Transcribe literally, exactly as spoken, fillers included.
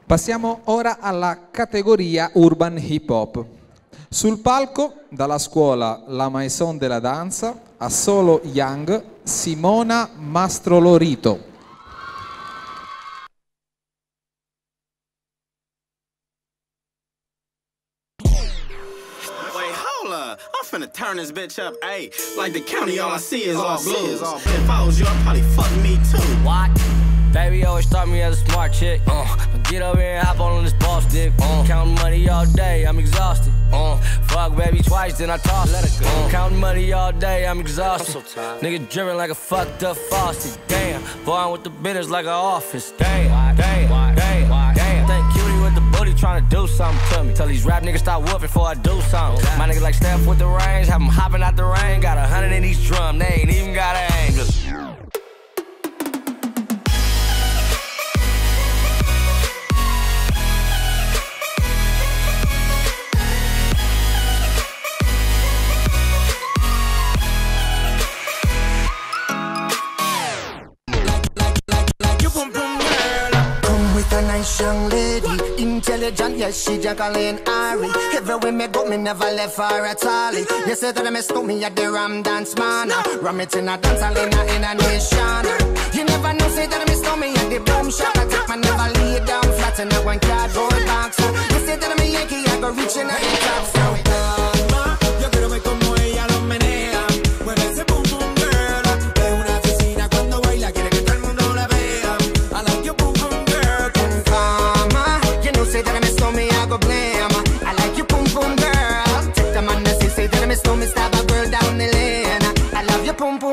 Passiamo ora alla categoria Urban Hip Hop. Sul palco, dalla scuola La Maison della Danza, a solo Young, Simona Mastrolorito. I'm finna turn this bitch up, ayy. Like the county, all I see is all blues. If I was you, I'd probably fuck me too. What? Baby always thought me as a smart chick. Uh, get over here and hop on this boss dick. Uh, counting money all day, I'm exhausted. Uh, fuck baby twice, then I toss. Let it go. Uh, counting money all day, I'm exhausted. I'm so tired. Nigga driven like a fucked up faucet. Damn, boy, I'm with the business like an office. Damn, damn, damn, damn. Think cutie with the booty trying to do something to me. Tell these rap niggas stop whooping before I do something. My niggas like Steph with the range, have them hopping out the rain. Got a hundred in each drum, they ain't even got an aim. Just young lady, intelligent, yes, she Jacqueline Ari. Everywhere me go, me never left her at all. You say that I mistook me at the Ram Dance Man. Ram it in a dance, I in a nation. You never know, say that I mistook me at the Boom Shop. I take my never lay down flat in a one cardboard box. You say that I'm a Yankee, I go reaching out the top. So calma, yo quiero ver como ella lo menea. Mueve ese boom boom girl. Es una asesina cuando baila, quiere que todo el mundo la vea. I like your boom boom girl. Say that I miss me, I go blame. I like you, boom boom girl. Take the man that say, say that I miss me, stab a girl down the lane. I love you, boom boom.